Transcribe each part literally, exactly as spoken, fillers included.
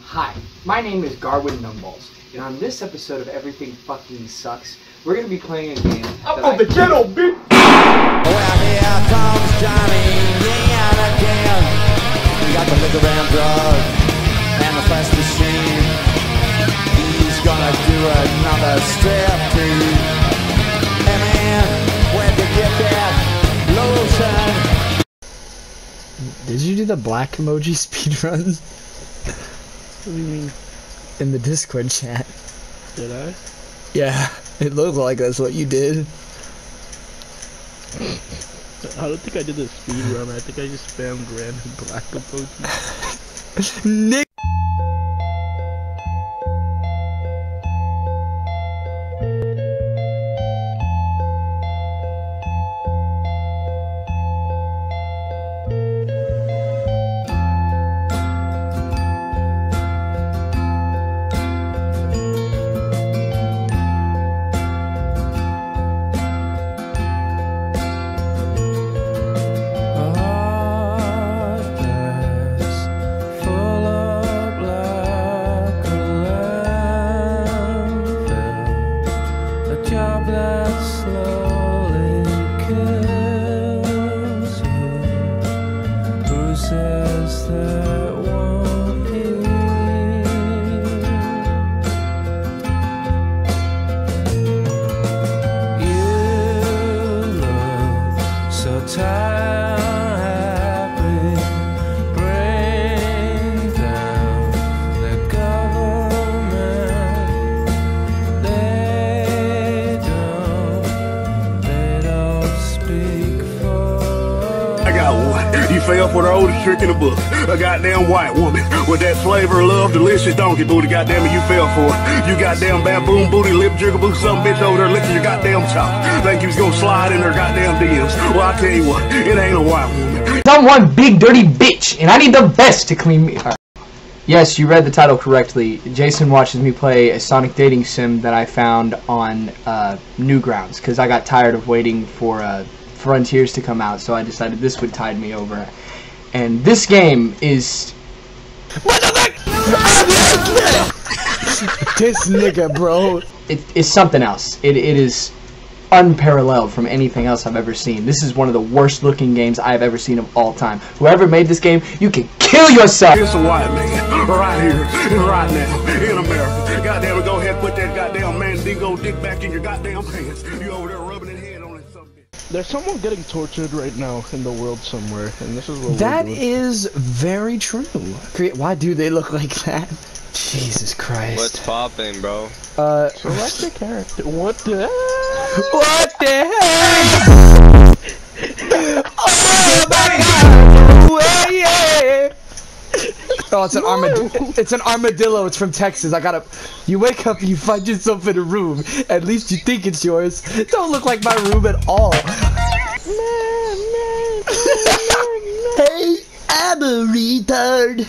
Hi, my name is Garwin Numballs, and on this episode of Everything Fucking Sucks, we're gonna be playing a game. I'm on the ghetto, bitch! Well, here comes Johnny yet again. We got the liquor and drug and the fast machine. He's gonna do another strip tease. Hey man, where'd you get that lotion? Did you do the black emoji speedrun? What do you mean? In the Discord chat. Did I? Yeah, it looked like that's what you did. I don't think I did the speed run. I think I just spammed random black emojis. Nick. You fell for the oldest trick in the book. A goddamn white woman with that flavor of love, delicious donkey booty. Goddamn it, you fell for it. You goddamn baboon booty, lip jigaboo, some bitch over there licking your goddamn top. Think you was gonna slide in her goddamn D Ms. Well, I tell you what, it ain't a white woman. I'm one big dirty bitch, and I need the best to clean me. Right. Yes, you read the title correctly. Jason watches me play a Sonic dating sim that I found on uh, Newgrounds because I got tired of waiting for uh, Frontiers to come out, so I decided this would tide me over. And this game is... What the fuck? This nigga, bro. It, it's something else. It, it is unparalleled from anything else I've ever seen. This is one of the worst looking games I've ever seen of all time. Whoever made this game, you can kill yourself! It's a white man, right here, and right now, in America. Goddamn it, go ahead and put that goddamn Mandingo dick back in your goddamn hands. You over there rubbing his head on it. There's someone getting tortured right now in the world somewhere, and this is what That we're doing. is very true. Why do they look like that? Jesus Christ. What's poppin', bro? Uh, Select the character. What the heck? What the heck? Oh my God! Yeah. Oh, it's an no. armadillo. It's an armadillo. It's from Texas. I gotta. You wake up and you find yourself in a room. At least you think it's yours. Don't look like my room at all. Man, man, man, hey, I'm a retard.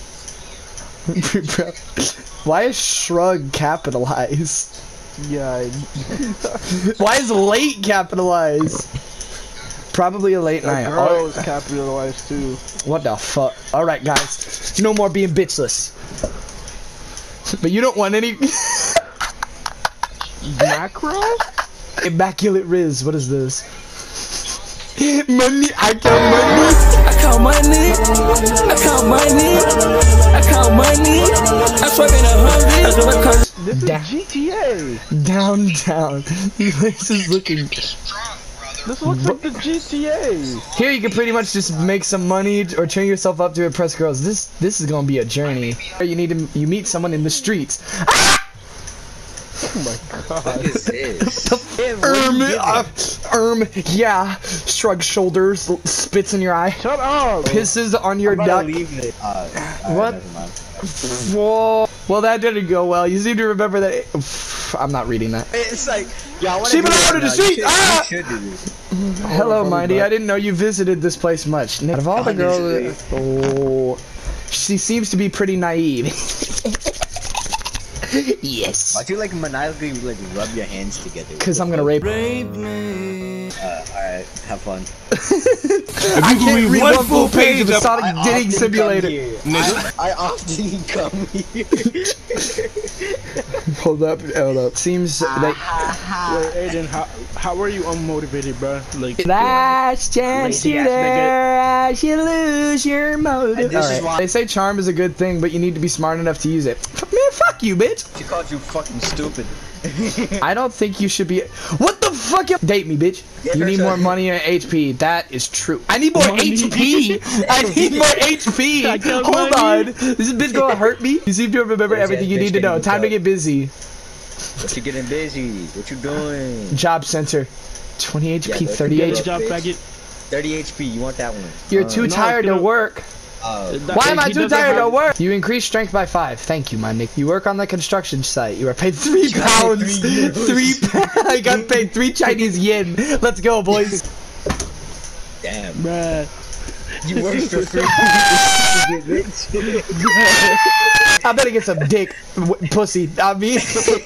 Why is shrug capitalized? Yeah. I... Why is late capitalized? Probably a late night. Girl is capitalized too. What the fuck? Alright guys, no more being bitchless. But you don't want any... Macro? Immaculate Rizz, what is this? Money, I count money. I count money. I count money. I count money. I'm swerving a hundred. This is Down. G T A. Downtown. This is looking... This looks like the G T A. Here you can pretty much just make some money or turn yourself up to impress girls. This this is gonna be a journey. You need to you meet someone in the streets. Ah! Oh my god. What is this? Erm, uh, erm, yeah. Shrug shoulders, spits in your eye. Shut up. Pisses on your duck. Uh, what? Whoa. Well, that didn't go well. You seem to remember that. It, I'm not reading that. It's like, yeah, I She been out of the street. Ah! should do this. Hello, Mindy. I didn't know you visited this place much. Out of all the girls, oh, she seems to be pretty naive. Yes. Why'd you like maniacally like rub your hands together? Because I'm gonna rape. Rape me. Uh, alright, have fun. I can't read one full page of a Sonic I Dating often Simulator. come here. I, I often come here. Hold up, hold up. Seems like Wait, Aiden, how how are you unmotivated, bro? Like last chance lazy you ass there as you lose your motive. This is Alright. why- They say charm is a good thing, but you need to be smart enough to use it. Man, fuck you, bitch. She called you fucking stupid. I don't think you should be. What the fuck? Date me, bitch. Yeah, You need sure. more money and H P. That is true. I need more Money. H P. I need more H P. I got Hold money. on. This bitch gonna hurt me. You seem to remember Where's everything that you bitch need to know. getting Time to hooked get busy. What you getting busy? What you doing? Job center. twenty H P, Yeah, that's thirty good. H P. good job, faggot. thirty H P, you want that one? You're Uh, too no, tired to don't- work. Uh, That- Why am I he too doesn't tired to have- work? You increase strength by five. Thank you, my nick. You work on the construction site. You are paid three pounds. three Three. euros. I got paid three Chinese yen. Let's go, boys. damn. Bruh. You work for free. I better get some dick, w pussy. I mean,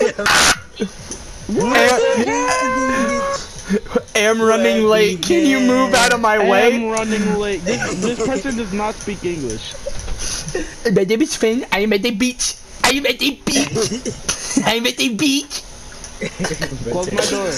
am, am running late. Can you move out of my I'm way? running late. This, this person does not speak English. My name is Finn. I am at the beach. I am at the beach. I am at the beach. Close my door.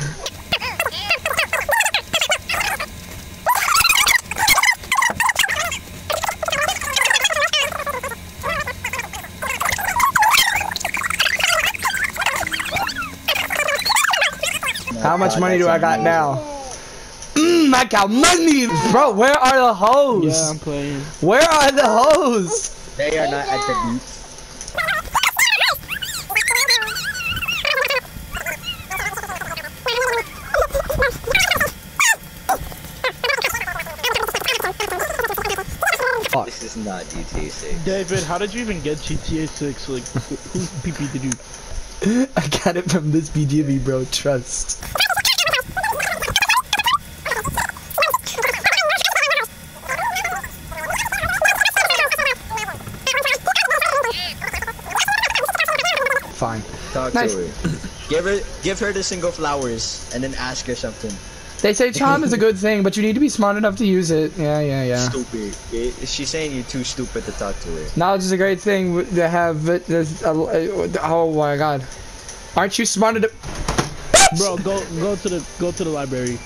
How much money do I got now? Mmm, I got money! Bro, where are the hoes? Yeah, I'm playing. Where are the hoes? They are not at the beach. Fuck. This is not G T A six. David, how did you even get G T A six? Like, who- whose P P did you? I got it from this B G B, bro. Trust. Fine. Talk Nice. to her. Give her, give her the single flowers, and then ask her something. They say charm is a good thing, but you need to be smart enough to use it. Yeah, yeah, yeah. Stupid. Eh, She's saying you're too stupid to talk to her. Knowledge is a great thing w- to have. But there's a, oh my god, aren't you smart enough? Bro, go go to the go to the library.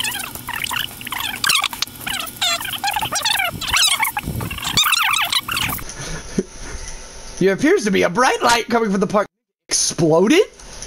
There appears to be a bright light coming from the park. Exploded?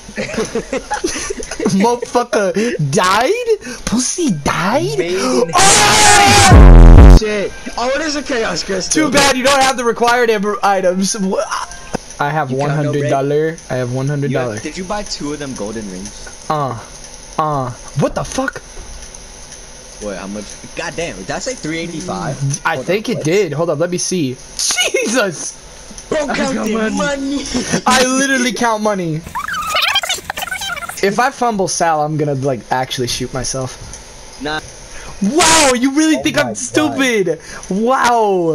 Motherfucker died? Pussy died? Made in Oh! Shit. Oh, it is a chaos crystal. Too bad you don't have the required em- items. I have You one got no hundred dollars. I have one hundred You have- dollars. did you buy two of them golden rings? Uh. Uh. What the fuck? Wait, how much? God damn, did that say three eighty-five? I Hold think on, it what? did. Hold up, let me see. Jesus! Bro, count the money. I literally count money. If I fumble Sal, I'm gonna like actually shoot myself. Nah. Wow, you really Oh think my I'm God. stupid? Wow.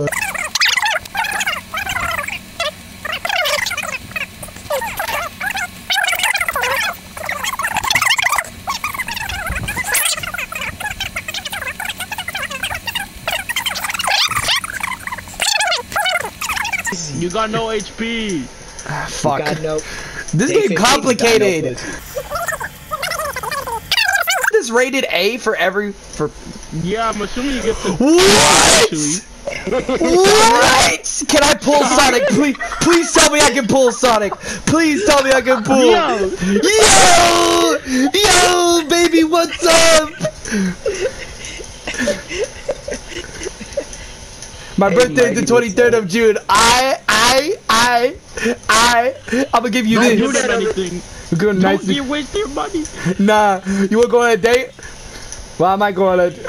You got no H P. Ah, fuck. God, no. This Day game fifteen, complicated. got no pussy. This rated A for every for Yeah, I'm assuming you get the. what? Actually. What? Can I pull Sonic? Please, please tell me I can pull Sonic. Please tell me I can pull. Yo. Yo, yo, baby, what's up? My birthday is the twenty-third of June. I, I, I, I, I'm gonna give you Don't this. give them anything. We're going Don't nice. you waste your money. Nah, you wanna go on a date? Why am I going on a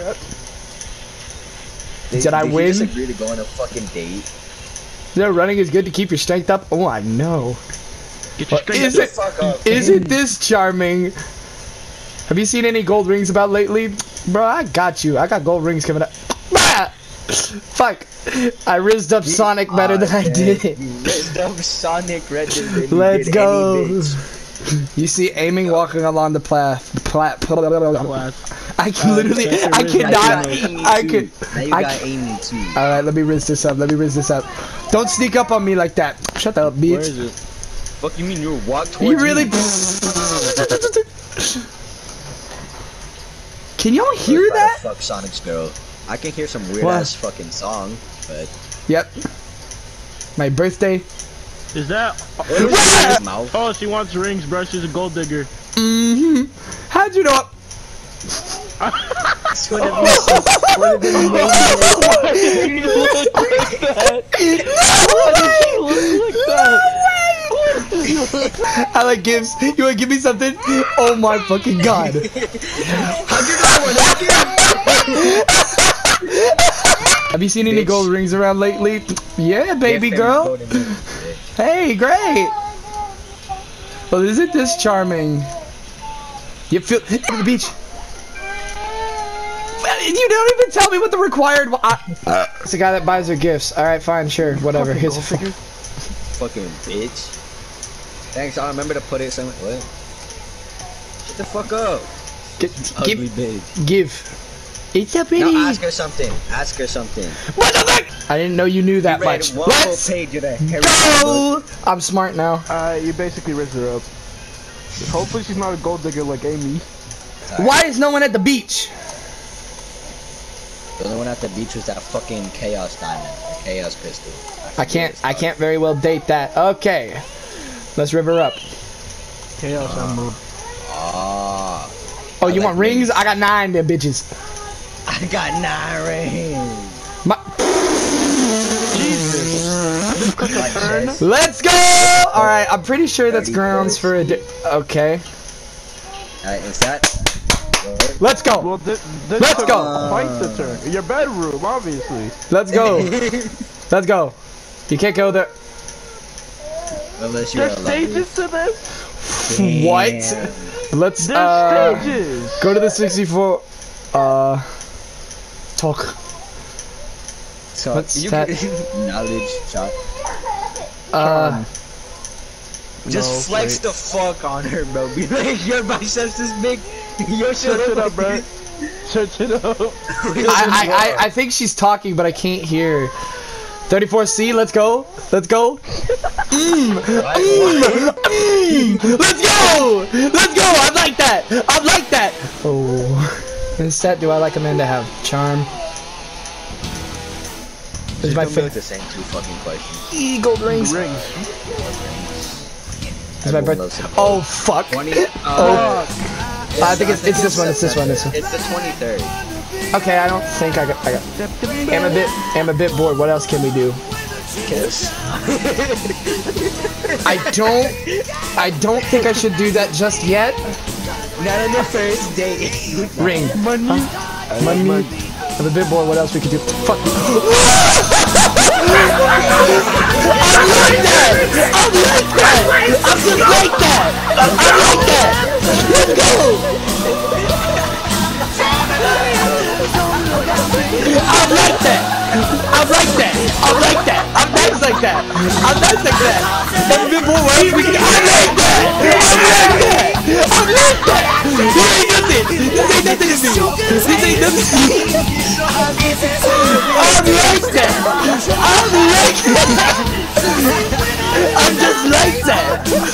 Did, Did I did win? You just agree to go on a fucking date? You know, running is good to keep your strength up? Oh, I know. Get your But strength is up. it, Fuck up. isn't this charming? Have you seen any gold rings about lately? Bro, I got you. I got gold rings coming up. Ah! Fuck. I rizzed up Sonic better than I Ah, did. yeah, You rizzed up Sonic Red Dead than you Let's did go. any bitch. You see aiming walking along the path. The plat. I can Uh, literally. check your I rizz. cannot. Amy I too. could. Now you I got can- Amy too. All right, let me rinse this up. Let me rinse this up. Don't sneak up on me like that. Shut up, bitch. Where is it? Fuck you mean you walk towards You really? me? Can y'all hear Try to that? Fuck Sonic's girl. I can hear some weird What? ass fucking song, but Yep. My birthday. Is that? what is his mouth? Oh, she wants rings, bro. She's a gold digger. Mm-hmm. How'd you know? It's one of these- one of them Why did she look like that? Why did she look like that? I like gifts. You wanna give me something? Oh my fucking god. Have you seen any Bitch. gold rings around lately? Yeah, baby girl. Hey, great. Well, isn't this charming? You feel to the beach. You don't even tell me what the required. I, it's the guy that buys her gifts. All right, fine, sure, whatever. Here's a figure. Fucking bitch. Thanks, I'll remember to put it somewhere. What? Shut the fuck up. Get, Ugly give, bitch. give. It's a pity. Now ask her something. Ask her something. What the fuck? I didn't know you knew that You read much. one Let's full page of that Harry go. I'm smart now. Uh, you basically rizzed her up. Hopefully she's not a gold digger like Amy. Why is no one at the beach? The only one at the beach was that fucking chaos diamond, or chaos pistol. I can't. I can't very well date that. Okay, let's river up. Chaos emerald. Ah, Oh, I you like want rings? I got nine, there, bitches. I got nine rings. My, Like this. let's go. All right, I'm pretty sure that's grounds for a. Di okay, Alright, is that? let's go. Well, this, this Let's took go. quite the turn. Your bedroom, obviously. Let's go. Let's go. You can't go there. Unless you're There's a lovely. stages to this. What? Damn. Let's There's uh stages. go to the sixty-four. Uh, talk. So What's you that? can- knowledge shot. Uh, Just No, flex wait. the fuck on her, bro. Be like, your biceps this big. Yo, shut Search it up, up, bro. Search it up. I, I I I think she's talking, but I can't hear. thirty-four C, let's go. Let's go. Mm, mm, mm. Let's go. Let's go. I like that. I like that. Oh. Instead, do I like a man to have charm? This is my With favorite. the same two fucking questions. E gold rings. Rings. This is my Everyone birthday. loves it. Oh fuck. twenty. Oh. Uh, I think it's it's this one. It's this one. This one. It's the twenty-third. Okay, I don't think I got. I got. I'm a bit. I'm a bit bored. What else can we do? Kiss. I don't. I don't think I should do that just yet. Not on the first date. Ring. Money. Huh? Money. I'm a bit bored. What else we could do? Fuck. I like that. I like that. I just like that. I like that. Let's go. I like that. I like that. I like that. I'm nice like that. I'm nice like that. I'm a bit bored. What else we can do? I like that. I like that. I like that. This ain't nothing. This ain't nothing to me. This ain't nothing to me. I like that. I like that. I'm just like that.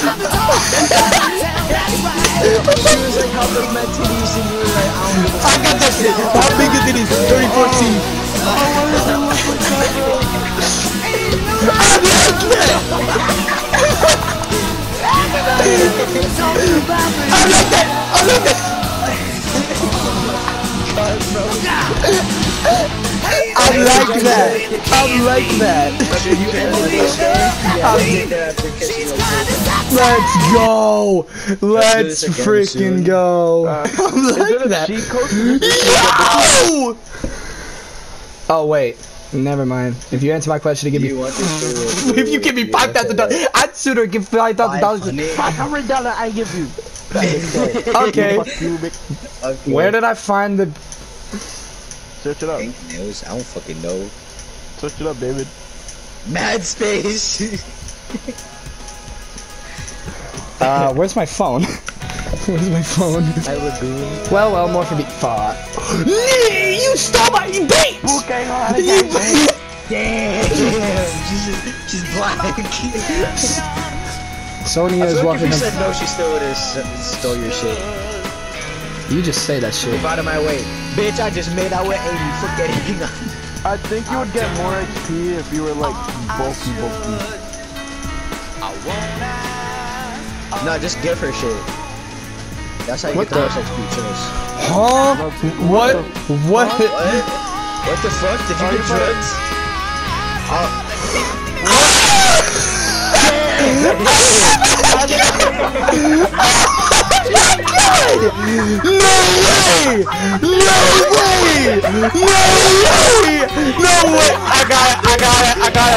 She was like, how big my titties? And you were like, I don't give a I got that shit. How big is it? thirty-four C. I like that. I like that. I like that. I like that. I like that. Let's go. Let's do this again freaking soon. go. Uh, I like Is it a that. cheat code? Yo! Oh wait, never mind. If you answer my question to give Do you me, want this to- if you give me five thousand dollars, I'd sooner give five thousand dollars. Five hundred dollar I give you. Okay. Cubic. Okay. Where did I find the? Search it up. Pink nails? I don't fucking know. Search it up, David. Mad space. Uh, where's my phone? Where's my phone? I lagoon. Well, well, more for the fuck. You stole my bait! Okay, on, You- Damn, she's she's black. Sonia I is feel like if walking. you Up. said no, she still would have stole your shit. You just say that shit. Move out of my way, bitch! I just made out with eighty. Fuck anything. I think you would get more X P if you were like bulky, bulky. No, just give her shit. That's how you What get the the- most X P chills. Huh? What? What? What? What the fuck? Did you get drugs? Oh. No way! No way! No way! No way! I got it! I got it! I got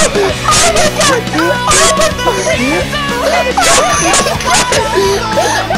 it! Oh my god!